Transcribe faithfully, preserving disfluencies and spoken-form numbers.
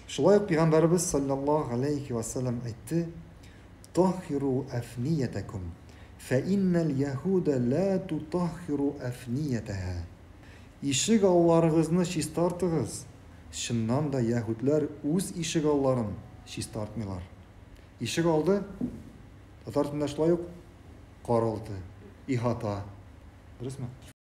Шулай ук Пәйгамбәрбез саллаллаһу алейхи ва саллям әйтте: "Тахиру афниятакум, фа иннал яхуда ла тутахиру афниятаха." Ишек алларыгызны чистартыгыз. Чыннан да яһүдләр үз ишек алларын чистартмыйлар. Ишек алды, татар телендә шулай ук каралты, ихата. Дөресме?